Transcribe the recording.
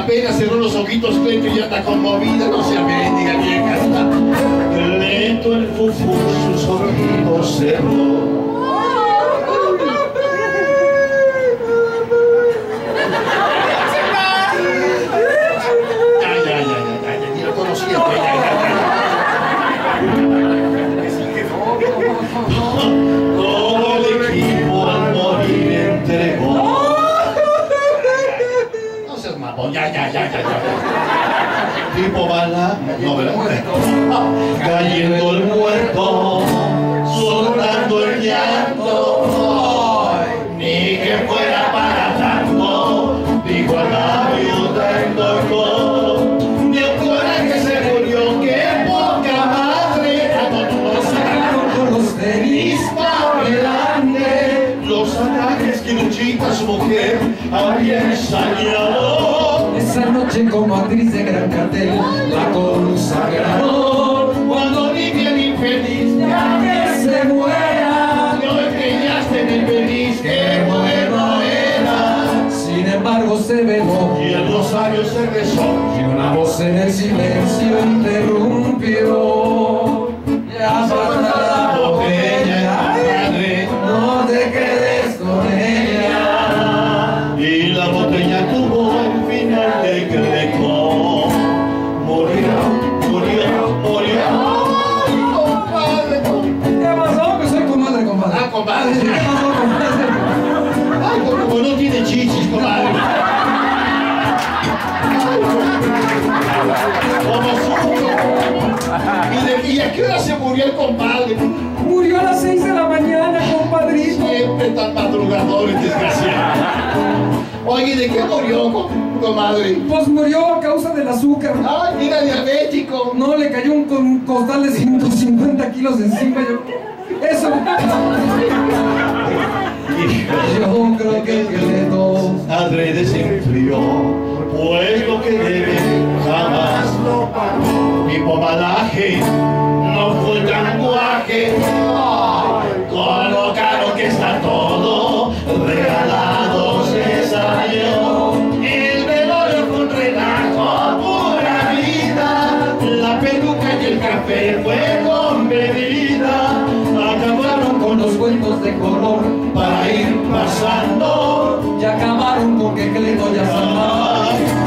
apenas cerró los ojitos Cleto y ya está conmovida, no se bendiga vieja. Cleto el fufú sus ojitos cerró. Todo el equipo al morir entregó. No seas mamón, ya. Tipo bala, no, ¿verdad? Cayendo el muerto, soltando el llanto. Ni que fuera para tanto, dijo al labio del doctor. De un coraje se murió, que poca madre. Los tenis para adelante, los ataques que Luchita, su mujer, había ensayado. Esa noche como actriz de gran cartel la consagraron. Cuando Livia el infeliz Ya que se muera, no empeñaste en el feliz, qué bueno era. sin embargo se veló Y el rosario se rezó. y una voz en el silencio interrumpió. Ya basta la botella, Padre, no te quedes con ella. y la botella tuvo el final decreto. Murió. Ay, compadre. ¿Qué pasó? Que soy comadre, compadre. Ah, compadre. ¿Qué pasó, compadre? Ay, como no tiene chichis, compadre. Como sufro. ¿Y a qué hora se murió el compadre? Murió a las 6 de la mañana, compadrito. Siempre tan madrugadores, desgraciado. Oye, ¿de qué murió, comadre? Pues murió a causa del azúcar. Ay, era diabético. No, le cayó un costal de 150 kilos encima. Eso. Yo creo que el Cleto Adrede se enfrió, pues lo que debe jamás lo pagó. Mi pomalaje no fue tan guaje. Con lo caro que está todo, regalado se salió. El velorio fue un relajo, pura vida. La peluca y el café fue con bebida. Acabaron con los cuentos de color para ir pasando. ya acabaron con que Cleto ya se amaba.